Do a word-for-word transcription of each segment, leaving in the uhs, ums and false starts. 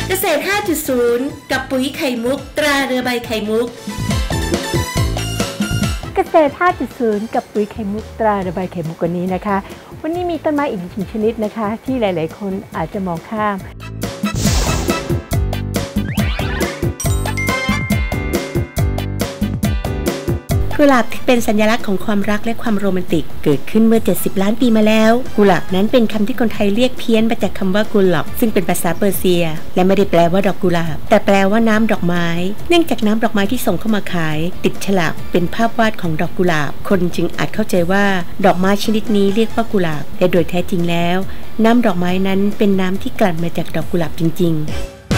เกษตร ห้าจุดศูนย์ กับปุ๋ยไข่มุกตราเรือใบไข่มุกเกษตร ห้าจุดศูนย์ กับปุ๋ยไข่มุกตราเรือใบไข่มุกวันนี้นะคะวันนี้มีต้นไม้อีกหนึ่งชนิดนะคะที่หลายๆคนอาจจะมองข้ามกุหลาบที่เป็นสัญลักษณ์ของความรักและความโรแมนติกเกิดขึ้นเมื่อเจ็ดสิบล้านปีมาแล้วกุหลาบนั้นเป็นคำที่คนไทยเรียกเพี้ยนมาจากคำว่ากุหลาบซึ่งเป็นภาษาเปอร์เซียและไม่ได้แปลว่าดอกกุหลาบแต่แปลว่าน้ำดอกไม้เนื่องจากน้ำดอกไม้ที่ส่งเข้ามาขายติดฉลากเป็นภาพวาดของดอกกุหลาบคนจึงอาจเข้าใจว่าดอกไม้ชนิดนี้เรียกว่ากุหลาบแต่โดยแท้จริงแล้วน้ำดอกไม้นั้นเป็นน้ำที่กลั่นมาจากดอกกุหลาบจริงๆ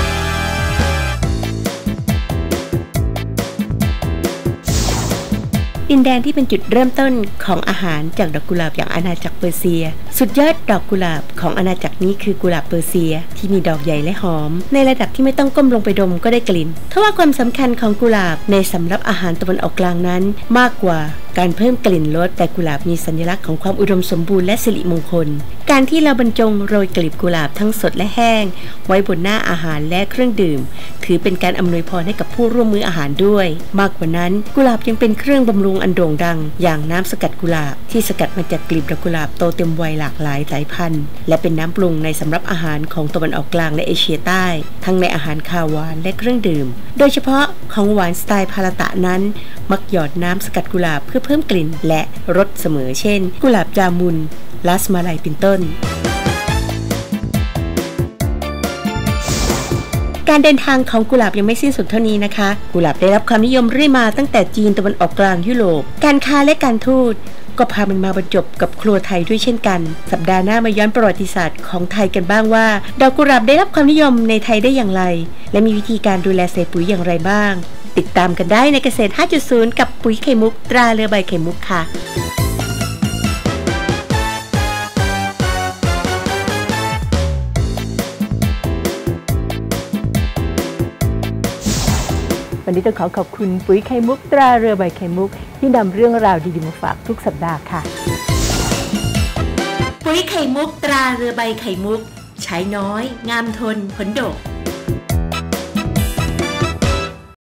ดินแดนที่เป็นจุดเริ่มต้นของอาหารจากดอกกุหลาบอย่างอาณาจักรเปอร์เซียสุดยอดดอกกุหลาบของอาณาจักรนี้คือกุหลาบเปอร์เซียที่มีดอกใหญ่และหอมในระดับที่ไม่ต้องก้มลงไปดมก็ได้กลิ่นทว่าความสำคัญของกุหลาบในสำรับอาหารตะวันออกกลางนั้นมากกว่าการเพิ่มกลิ่นรสแต่กุหลาบมีสัญลักษณ์ของความอุดมสมบูรณ์และสิริมงคลการที่เราบรรจงโรยกลีบกุหลาบทั้งสดและแห้งไว้บนหน้าอาหารและเครื่องดื่มถือเป็นการอำนวยพรให้กับผู้ร่วมมื้ออาหารด้วยมากกว่านั้นกุหลาบยังเป็นเครื่องบำรุงอันโด่งดังอย่างน้ำสกัดกุหลาบที่สกัดมาจากกลีบดอกกุหลาบโตเต็มวัยหลากหลายสายพันธุ์และเป็นน้ำปรุงในสำรับอาหารของตะวันออกกลางและเอเชียใต้ทั้งในอาหารคาวหวานและเครื่องดื่มโดยเฉพาะของหวานสไตล์พาราตะนั้นมักหยอดน้ำสกัดกุหลาบเพื่อเพิ่มกลิ่นและรสเสมอเช่นกุหลาบจามุนลาสมาลัยเป็นต้นการเดินทางของกุหลาบยังไม่สิ้นสุดเท่านี้นะคะกุหลาบได้รับความนิยมเรื่อยมาตั้งแต่จีนตะวันออกกลางยุโรปการค้าและการทูตก็พามันมาบรรจบกับครัวไทยด้วยเช่นกันสัปดาห์หน้ามาย้อนประวัติศาสตร์ของไทยกันบ้างว่าดอกกุหลาบได้รับความนิยมในไทยได้อย่างไรและมีวิธีการดูแลใส่ปุ๋ยอย่างไรบ้างติดตามกันได้ในเกษตร ห้าจุดศูนย์ กับปุ๋ยไข่มุกตราเรือใบไข่มุกค่ะวันนี้ต้องขอขอบคุณปุ๋ยไข่มุกตราเรือใบไข่มุกที่นำเรื่องราวดีๆมาฝากทุกสัปดาห์ค่ะปุ๋ยไข่มุกตราเรือใบไข่มุกใช้น้อยงามทนผลดก